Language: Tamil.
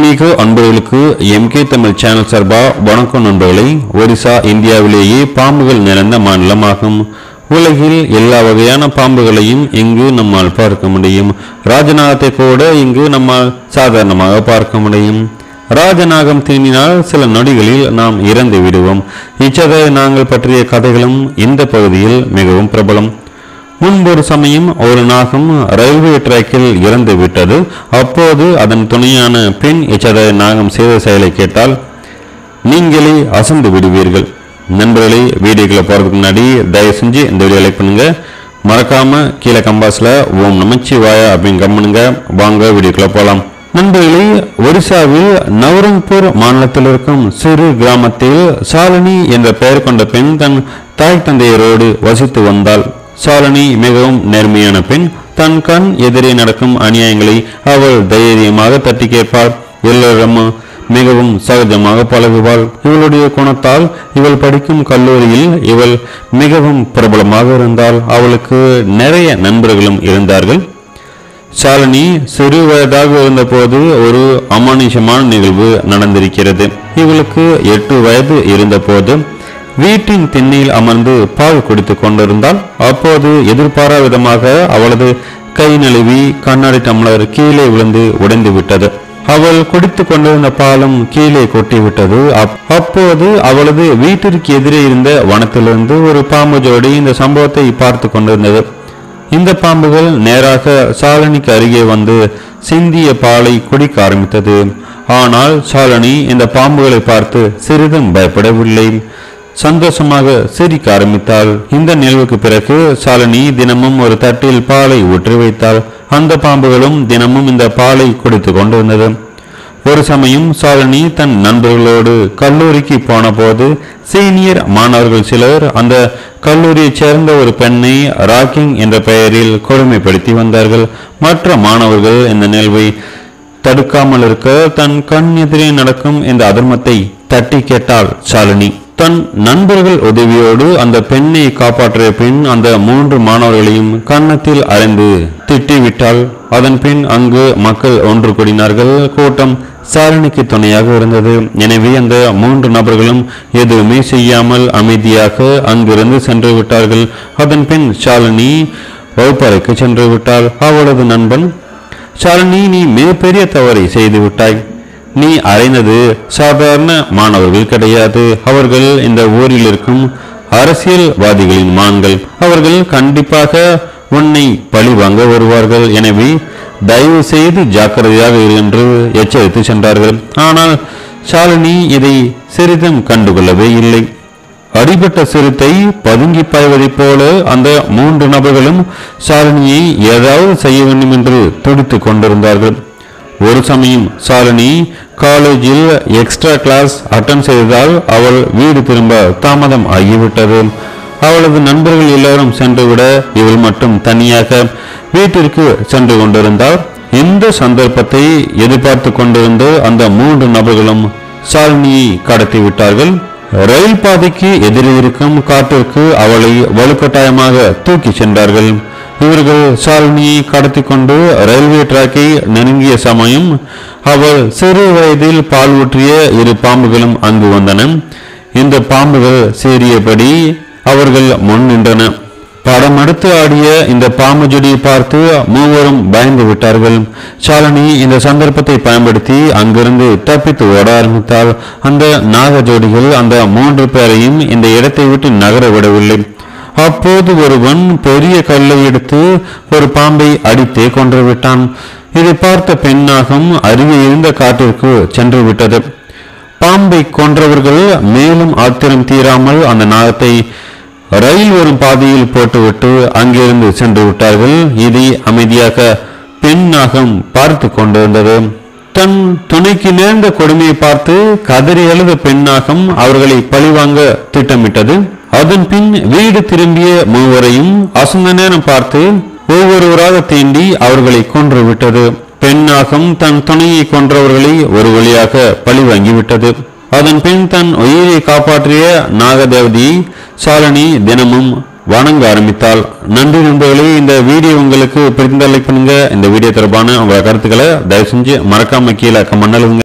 ஆன்மீக அன்பர்களுக்கு எம்கே தமிழ் சேனல் சார்பா வணக்கம் நண்பர்களே. ஒரிசா இந்தியாவிலேயே பாம்புகள் நிறைந்த மாநிலமாகும். உலகில் எல்லா வகையான பாம்புகளையும் இங்கு நம்மால் பார்க்க முடியும். ராஜநாகத்தை கூட இங்கு நம்மால் சாதாரணமாக பார்க்க முடியும். ராஜநாகம் தீண்டினால் சில நொடிகளில் நாம் இறந்து விடுவோம். இச்சதை நாங்கள் பற்றிய கதைகளும் இந்த பகுதியில் மிகவும் பிரபலம். முன்பொரு சமயம் ஒரு நாகம் ரயில்வே டிராக்கில் இறந்து விட்டது. அப்போது அதன் துணையான பெண் இச்சதை நாகம் செய்த செயலை கேட்டால் நீங்களே அசந்து விடுவீர்கள். நண்பர்களே, வீடியோக்களை போறதுக்கு முன்னாடி தயவு செஞ்சு இந்த வீடியோ லைக் பண்ணுங்க. மறக்காம கீழே கம்பாஸ்ல ஓம் நமச்சிவாயா அப்படின்னு கம்முனுங்க. வாங்க வீடியோக்களை போலாம். நண்பர்களே, ஒரிசாவில் நவரங்பூர் மாநிலத்தில் இருக்கும் சிறு கிராமத்தில் சாலினி என்ற பெயர் கொண்ட பெண் தன் தாய் தந்தையரோடு வசித்து வந்தாள். சாலினி மிகவும் நேர்மையான பெண். தன் கண் எதிரே நடக்கும் அநியாயங்களை அவள் தைரியமாக தட்டி கேட்பாள். எல்லோரும் மிகவும் சகஜமாக பழகுவாள். இவளுடைய குணத்தால் இவள் படிக்கும் கல்லூரியில் இவள் மிகவும் பிரபலமாக இருந்தாள். அவளுக்கு நிறைய நண்பர்களும் இருந்தார்கள். சாலினி சிறு வயதாக இருந்தபோது ஒரு அமானுஷமான நிகழ்வு நடந்திருக்கிறது. இவளுக்கு 8 வயது இருந்தபோது வீட்டின் திண்ணையில் அமர்ந்து பால் குடித்து கொண்டிருந்தாள். அப்போது எதிர்பாரா விதமாக அவளது கை நழுவி கண்ணாடி டம்ளர் கீழே விழுந்து உடைந்து விட்டது. அவள் குடித்து கொண்டிருந்த பாலும் கீழே கொட்டிவிட்டது. அப்போது அவளது வீட்டிற்கு எதிரே இருந்த வனத்திலிருந்து ஒரு பாம்பு ஜோடி இந்த சம்பவத்தை பார்த்து கொண்டிருந்தது. இந்த பாம்புகள் நேராக சாலினிக்கு அருகே வந்து சிந்திய பாலை குடிக்க ஆரம்பித்தது. ஆனால் சாலினி இந்த பாம்புகளை பார்த்து சிறிதும் பயப்படவில்லை. சந்தோஷமாக சிரிக்க ஆரம்பித்தாள். இந்த நிகழ்வுக்கு பிறகு சாலினி தினமும் ஒரு தட்டில் பாலை ஊற்றி வைத்தாள். அந்த பாம்புகளும் தினமும் இந்த பாலை குடித்து கொண்டிருந்தது. ஒரு சமயம் சாலினி தன் நண்பர்களோடு கல்லூரிக்கு போன போது சீனியர் மாணவர்கள் சிலர் அந்த கல்லூரியைச் சேர்ந்த ஒரு பெண்ணை ராக்கிங் என்ற பெயரில் கொடுமைப்படுத்தி வந்தார்கள். மற்ற மாணவர்கள் இந்த நிகழ்வை தடுக்காமல் இருக்க தன் கண் எதிரே நடக்கும் இந்த அதர்மத்தை தட்டி கேட்டாள் சாலினி. தன் நண்பர்கள் உதவியோடு அந்த பெண்ணை காப்பாற்றிய பின் அந்த 3 மாணவர்களையும் கன்னத்தில் அறைந்து திட்டிவிட்டாள். அதன் பின் அங்கு மக்கள் ஒன்று கூடினார்கள். கூட்டம் சாலினிக்கு துணையாக இருந்தது. எனவே அந்த 3 நபர்களும் எதுவுமே செய்யாமல் அமைதியாக அங்கிருந்து சென்று விட்டார்கள். அதன் பின் சாலினி வகுப்பறைக்கு சென்று விட்டாள். அவளது நண்பன், சாலினி, நீ மிகப்பெரிய தவறை செய்து விட்டாய். நீ அறைந்தது சாதாரண மாணவர்கள் கிடையாது. அவர்கள் இந்த ஊரில் இருக்கும் அரசியல்வாதிகளின் மான்கள். அவர்கள் கண்டிப்பாக உன்னை பழி வாங்க வருவார்கள். எனவே தயவு செய்து ஜாக்கிரதையாக இரு என்று எச்சரித்து சென்றார்கள். ஆனால் சாலினி இதை சிறிதும் கண்டுகொள்ளவே இல்லை. அடிபட்ட சிறுத்தை பதுங்கி பாய்வதைப் போல அந்த 3 நபர்களும் சாலினியை ஏதாவது செய்ய வேண்டும் என்று துடித்துக் கொண்டிருந்தார்கள். ஒரு சமயம் சாலினி காலேஜில் எக்ஸ்ட்ரா கிளாஸ் அட்டன் செய்ததால் அவள் வீடு திரும்ப தாமதம் ஆகிவிட்டது. அவளது நண்பர்கள் எல்லாரும் சென்றுவிட இவள் மட்டும் தனியாக வீட்டிற்கு சென்று கொண்டிருந்தார். இந்த சந்தர்ப்பத்தை எதிர்பார்த்து கொண்டிருந்த அந்த 3 நபர்களும் சாலினியை கடத்தி விட்டார்கள். ரயில் பாதைக்கு எதிரே இருக்கும் காட்டிற்கு அவளை வலுக்கட்டாயமாக தூக்கி சென்றார்கள். இவர்கள் சாலினியை கடத்தி கொண்டு ரயில்வே டிராக்கை நெருங்கிய சமயம் அவள் சிறு வயதில் பால் ஊற்றிய 2 பாம்புகளும் அங்கு வந்தன. இந்த பாம்புகள் சீறியபடி அவர்கள் முன் நின்றன. படம் எடுத்து ஆடிய இந்த பாம்பு ஜோடியை பார்த்து 3 பயந்து விட்டார்கள். சாலினி இந்த சந்தர்ப்பத்தை பயன்படுத்தி அங்கிருந்து தப்பித்து ஓட ஆரம்பித்தாள். அந்த நாக ஜோடிகள் அந்த 3 பேரையும் இந்த இடத்தை விட்டு நகர விடவில்லை. அப்போது ஒருவன் பெரிய கல்லை எடுத்து ஒரு பாம்பை அடித்தே கொன்று விட்டான். இதை பார்த்த பெண்ணாகம் அருகே இருந்த காட்டிற்கு சென்று விட்டது. பாம்பை கொன்றவர்கள் மேலும் ஆத்திரம் தீராமல் அந்த நாகத்தை ரயில் வரும் பாதையில் போட்டுவிட்டு அங்கிருந்து சென்று விட்டார்கள். இதை அமைதியாக பெண்ணாகம் பார்த்து கொண்டிருந்தது. தன் துணைக்கு நேர்ந்த கொடுமையை பார்த்து கதறி அழுத பெண்ணாகம் அவர்களை பழிவாங்க திட்டமிட்டது. அதன் பின் வீடு திரும்பிய 3 அசந்த நேரம் பார்த்து ஒவ்வொருவராக தீண்டி அவர்களை கொன்று விட்டது. பெண்ணாகம் தன் துணையை கொன்றவர்களை ஒரு வழியாக பழி வாங்கிவிட்டது. அதன் பின் தன் உயிரை காப்பாற்றிய நாகதேவதியை சாலினி தினமும் வணங்க ஆரம்பித்தாள். நன்றி நண்பர்களே. இந்த வீடியோ உங்களுக்கு பிடித்திருந்தால் லைக் பண்ணுங்க. இந்த வீடியோ தொடர்பான உங்களோட கருத்துக்களை தயவு செஞ்சு மறக்காம கீழே கமெண்ட்ல